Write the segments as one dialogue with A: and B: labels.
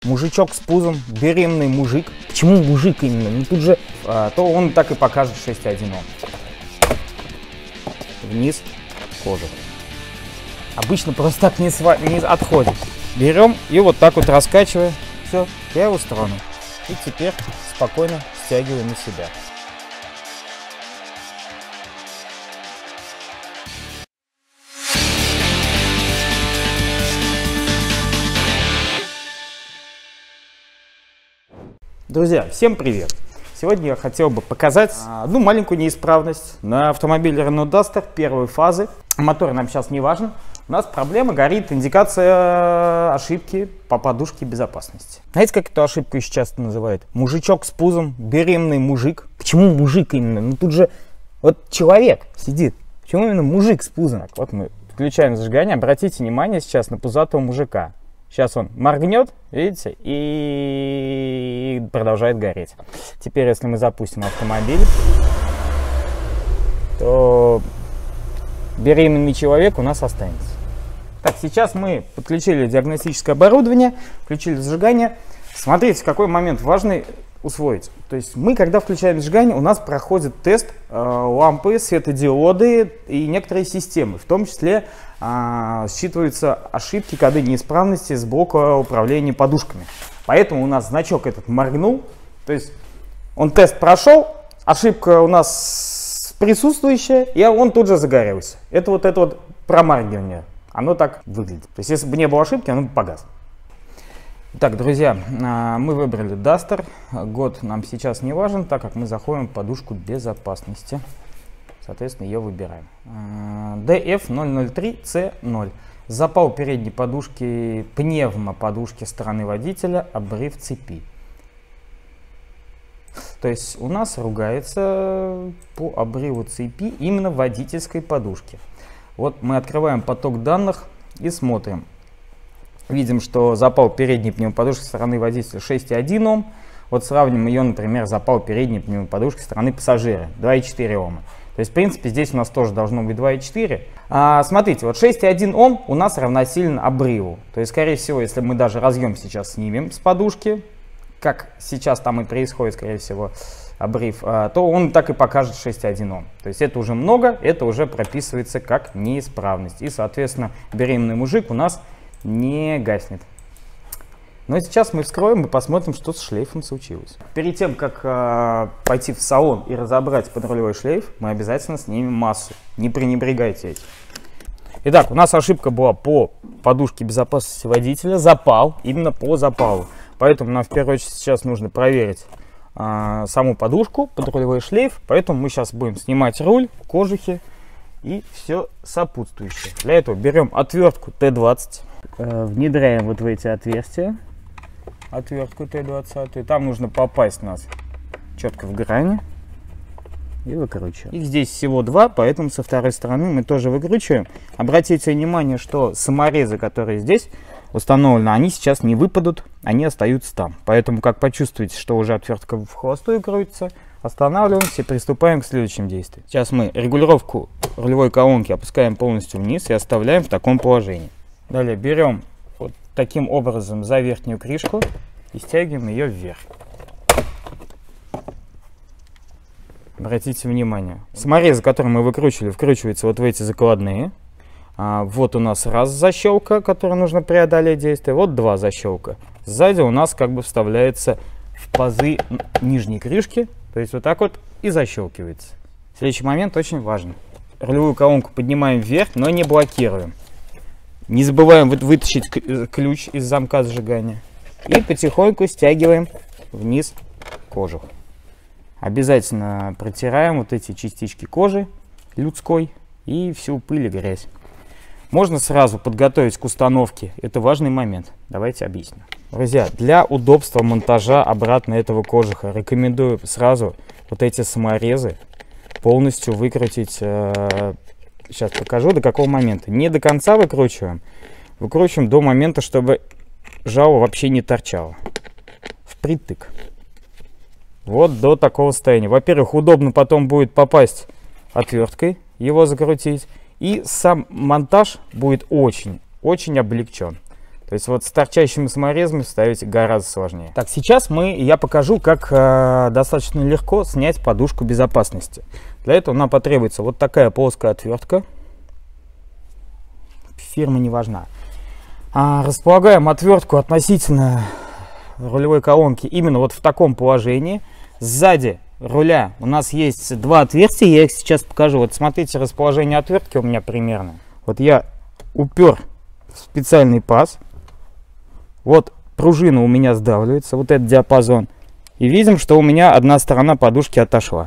A: Мужичок с пузом, беременный мужик. Почему мужик именно? Ну тут же, то он так и покажет 6.1 Ом. Вниз кожу. Обычно просто так не отходит. Берем и вот так вот раскачивая. Все, я его сторону. И теперь спокойно стягиваю на себя. Друзья, всем привет! Сегодня я хотел бы показать одну маленькую неисправность на автомобиле Renault Duster первой фазы. Мотор нам сейчас не важен. У нас проблема, горит индикация ошибки по подушке безопасности. Знаете, как эту ошибку еще часто называют? Мужичок с пузом, беременный мужик. Почему мужик именно? Ну тут же вот человек сидит. Почему именно мужик с пузом? Вот мы включаем зажигание. Обратите внимание сейчас на пузатого мужика. Сейчас он моргнет, видите, и продолжает гореть. Теперь, если мы запустим автомобиль, то беременный человек у нас останется. Так, сейчас мы подключили диагностическое оборудование, включили зажигание. Смотрите, какой момент важный усвоить. То есть мы, когда включаем зажигание, у нас проходит тест лампы, светодиоды и некоторые системы, в том числе считываются ошибки, коды неисправности с блока управления подушками. Поэтому у нас значок этот моргнул, то есть он тест прошел, ошибка у нас присутствующая, и он тут же загорелся. Это вот промаргивание, оно так выглядит. То есть если бы не было ошибки, оно бы погасло. Так, друзья, мы выбрали Duster. Год нам сейчас не важен, так как мы заходим в подушку безопасности. Соответственно, ее выбираем. DF003C0. Запал передней подушки, пневмоподушки стороны водителя, обрыв цепи. То есть у нас ругается по обрыву цепи именно водительской подушки. Вот мы открываем поток данных и смотрим. Видим, что запал передней пневмоподушки стороны водителя 6.1 Ом. Вот сравним ее, например, запал передней пневмоподушки стороны пассажира 2.4 Ома. То есть, в принципе, здесь у нас тоже должно быть 2.4. Смотрите, вот 6.1 Ом у нас равносилен обрыву. То есть, скорее всего, если мы даже разъем сейчас снимем с подушки, как сейчас там и происходит, скорее всего, обрыв, то он так и покажет 6.1 Ом. То есть это уже много, это уже прописывается как неисправность. И, соответственно, беременный мужик у нас не гаснет. Но сейчас мы вскроем и посмотрим, что с шлейфом случилось. Перед тем, как пойти в салон и разобрать подрулевой шлейф, мы обязательно снимем массу. Не пренебрегайте этим. Итак, у нас ошибка была по подушке безопасности водителя. Запал, именно по запалу. Поэтому нам в первую очередь сейчас нужно проверить саму подушку, подрулевой шлейф. Поэтому мы сейчас будем снимать руль, кожухи и все сопутствующее. Для этого берем отвертку Т20. Внедряем вот в эти отверстия отвертку Т20. Там нужно попасть у нас четко в грани и выкручиваем. Их здесь всего два, поэтому со второй стороны мы тоже выкручиваем. Обратите внимание, что саморезы, которые здесь установлены, они сейчас не выпадут, они остаются там. Поэтому, как почувствуете, что уже отвертка в холостую крутится, останавливаемся и приступаем к следующим действиям. Сейчас мы регулировку рулевой колонки опускаем полностью вниз и оставляем в таком положении. Далее берем вот таким образом за верхнюю крышку и стягиваем ее вверх. Обратите внимание, саморезы, которые мы выкручивали, вкручиваются вот в эти закладные. Вот у нас раз защелка, которую нужно преодолеть действие, вот два защелка. Сзади у нас как бы вставляется в пазы нижней крышки, то есть вот так вот и защелкивается. Следующий момент очень важный. Рулевую колонку поднимаем вверх, но не блокируем. Не забываем вытащить ключ из замка зажигания. И потихоньку стягиваем вниз кожух. Обязательно протираем вот эти частички кожи людской и всю пыль и грязь. Можно сразу подготовить к установке. Это важный момент. Давайте объясню. Друзья, для удобства монтажа обратно этого кожуха рекомендую сразу вот эти саморезы полностью выкрутить. Сейчас покажу, до какого момента. Не до конца выкручиваем. Выкручиваем до момента, чтобы жало вообще не торчало. Впритык. Вот до такого состояния. Во-первых, удобно потом будет попасть отверткой, его закрутить. И сам монтаж будет очень облегчен. То есть вот с торчащими саморезами ставить гораздо сложнее. Так, сейчас я покажу, как достаточно легко снять подушку безопасности. Для этого нам потребуется вот такая плоская отвертка. Фирма не важна. Располагаем отвертку относительно рулевой колонки именно вот в таком положении. Сзади руля у нас есть два отверстия, я их сейчас покажу. Вот смотрите, расположение отвертки у меня примерно. Вот я упер в специальный паз. Вот пружина у меня сдавливается, вот этот диапазон. И видим, что у меня одна сторона подушки отошла.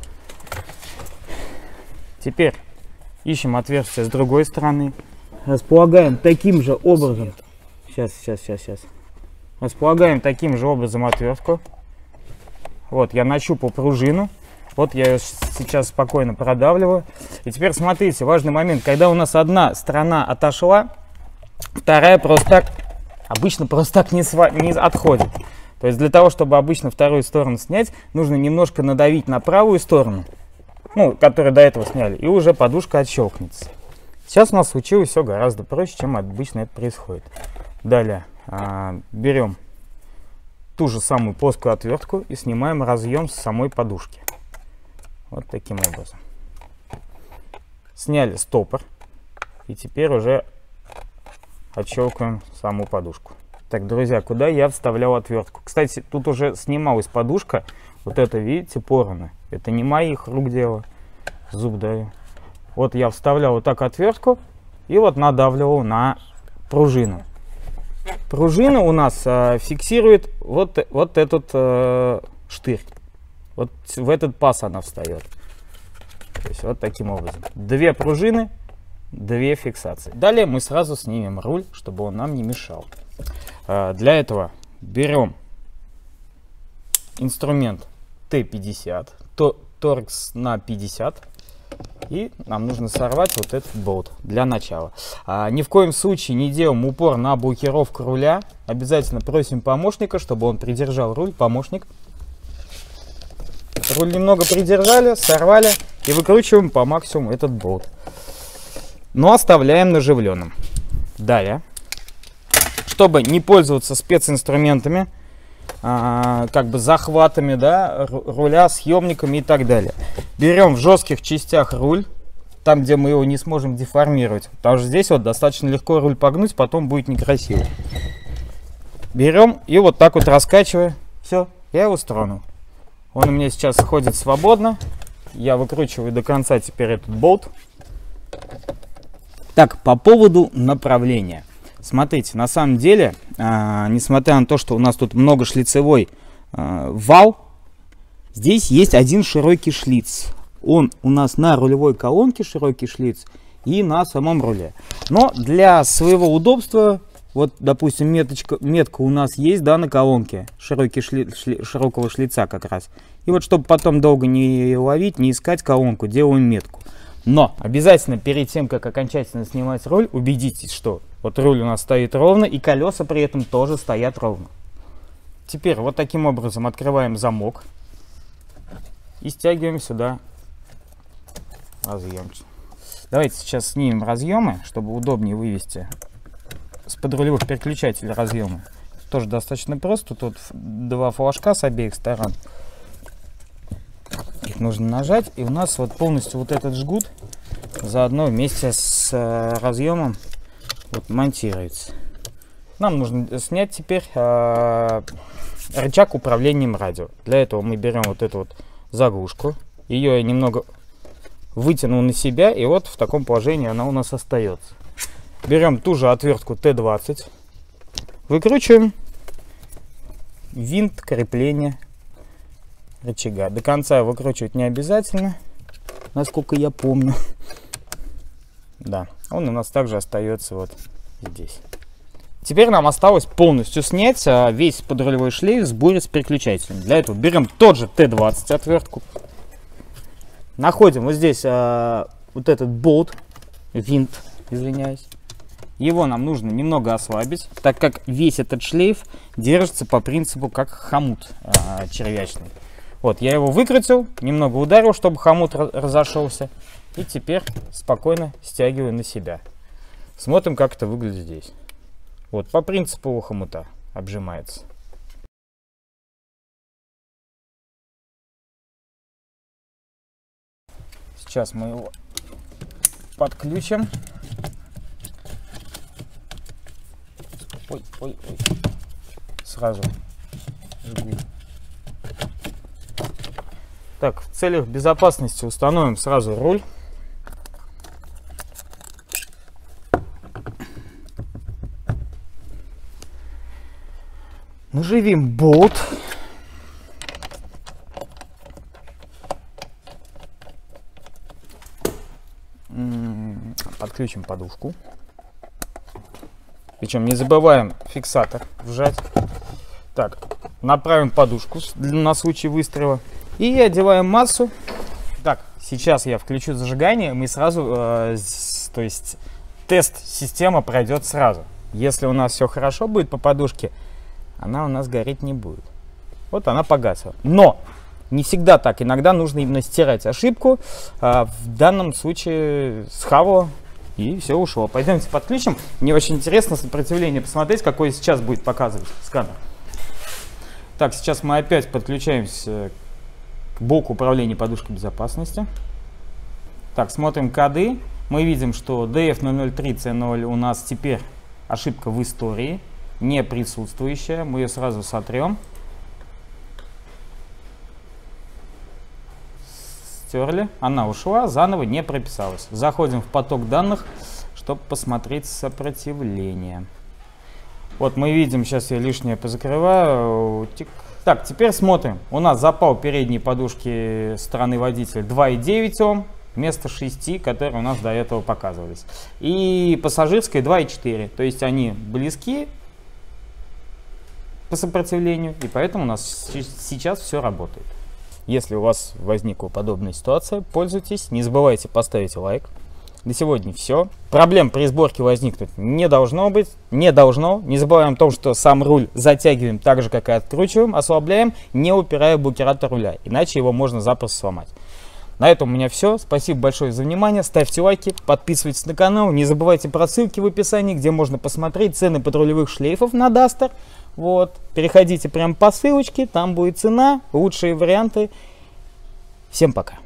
A: Теперь ищем отверстие с другой стороны. Располагаем таким же образом. Сейчас. Располагаем таким же образом отвертку. Вот, я нащупал пружину. Вот я ее сейчас спокойно продавливаю. И теперь смотрите, важный момент. Когда у нас одна сторона отошла, вторая обычно просто так не отходит. То есть для того, чтобы обычно вторую сторону снять, нужно немножко надавить на правую сторону, которую до этого сняли, и уже подушка отщелкнется. Сейчас у нас случилось все гораздо проще, чем обычно это происходит. Далее берем ту же самую плоскую отвертку и снимаем разъем с самой подушки. Вот таким образом. Сняли стопор и теперь уже отщелкиваем саму подушку. Так, друзья, куда я вставлял отвертку? Кстати, тут уже снималась подушка. Вот это, видите, порвано. Это не моих рук дело. Зуб даю. Вот я вставлял вот так отвертку и вот надавливал на пружину. Пружина у нас фиксирует вот этот штырь. Вот в этот паз она встает. То есть вот таким образом. Две пружины, две фиксации. Далее мы сразу снимем руль, чтобы он нам не мешал. Для этого берем инструмент Т50, торкс на 50. И нам нужно сорвать вот этот болт для начала. Ни в коем случае не делаем упор на блокировку руля. Обязательно просим помощника, чтобы он придержал руль. Помощник. Руль немного придержали, сорвали и выкручиваем по максимуму этот болт. Но оставляем наживленным. Далее, чтобы не пользоваться специнструментами, захватами, да, руля, съемниками и так далее, берем в жестких частях руль, там, где мы его не сможем деформировать, потому что здесь вот достаточно легко руль погнуть, потом будет некрасиво. Берем и вот так вот раскачивая, все, я его стронул. Он у меня сейчас ходит свободно, я выкручиваю до конца теперь этот болт. Так, по поводу направления. Смотрите, на самом деле, несмотря на то, что у нас тут многошлицевой вал, здесь есть один широкий шлиц. Он у нас на рулевой колонке широкий шлиц и на самом руле. Но для своего удобства, вот, допустим, метка у нас есть, да, на колонке, широкого шлица как раз. И вот, чтобы потом долго не ловить, не искать колонку, делаем метку. Но обязательно перед тем, как окончательно снимать руль, убедитесь, что вот руль у нас стоит ровно, и колеса при этом тоже стоят ровно. Теперь вот таким образом открываем замок и стягиваем сюда разъемчик. Давайте сейчас снимем разъемы, чтобы удобнее вывести с подрулевых переключателей разъемы. Тоже достаточно просто. Тут два флажка с обеих сторон. Их нужно нажать, и у нас вот полностью вот этот жгут заодно вместе с разъемом вот монтируется. Нам нужно снять теперь рычаг управлением радио. Для этого мы берем вот эту вот заглушку, ее я немного вытянул на себя, и вот в таком положении она у нас остается. Берем ту же отвертку Т20, выкручиваем винт крепления рычага. До конца выкручивать не обязательно, насколько я помню. Да, он у нас также остается вот здесь. Теперь нам осталось полностью снять весь подрулевой шлейф с бурей с переключателем. Для этого берем тот же Т20 отвертку, находим вот здесь вот этот болт, винт, извиняюсь. Его нам нужно немного ослабить, так как весь этот шлейф держится по принципу как хомут червячный. Вот, я его выкрутил, немного ударил, чтобы хомут разошелся. И теперь спокойно стягиваю на себя. Смотрим, как это выглядит здесь. Вот по принципу хомута обжимается. Сейчас мы его подключим. Ой, ой, ой. Сразу жгу. Так, в целях безопасности установим сразу руль. Наживим болт. Подключим подушку. Причем не забываем фиксатор вжать. Так, направим подушку на случай выстрела. И одеваем массу. Так, сейчас я включу зажигание. Мы сразу, то есть тест-система пройдет сразу. Если у нас все хорошо будет по подушке, она у нас гореть не будет. Вот она погасла. Но не всегда так. Иногда нужно именно стирать ошибку. В данном случае схавало и все ушло. Пойдемте подключим. Мне очень интересно сопротивление посмотреть, какое сейчас будет показывать сканер. Так, сейчас мы опять подключаемся к блоку управления подушкой безопасности. Так, смотрим коды. Мы видим, что DF003C0 у нас теперь ошибка в истории, не присутствующая. Мы ее сразу сотрем. Стерли. Она ушла, заново не прописалась. Заходим в поток данных, чтобы посмотреть сопротивление. Вот мы видим, сейчас я лишнее позакрываю. Так, теперь смотрим. У нас запал передней подушки стороны водителя 2,9 Ом вместо 6, которые у нас до этого показывались. И пассажирской 2,4. То есть они близки по сопротивлению, и поэтому у нас сейчас все работает. Если у вас возникла подобная ситуация, пользуйтесь. Не забывайте поставить лайк. На сегодня все. Проблем при сборке возникнуть не должно быть. Не должно. Не забываем о том, что сам руль затягиваем так же, как и откручиваем, ослабляем, не упирая в блокиратор руля. Иначе его можно запросто сломать. На этом у меня все. Спасибо большое за внимание. Ставьте лайки, подписывайтесь на канал. Не забывайте про ссылки в описании, где можно посмотреть цены подрулевых шлейфов на Duster. Вот. Переходите прямо по ссылочке, там будет цена, лучшие варианты. Всем пока.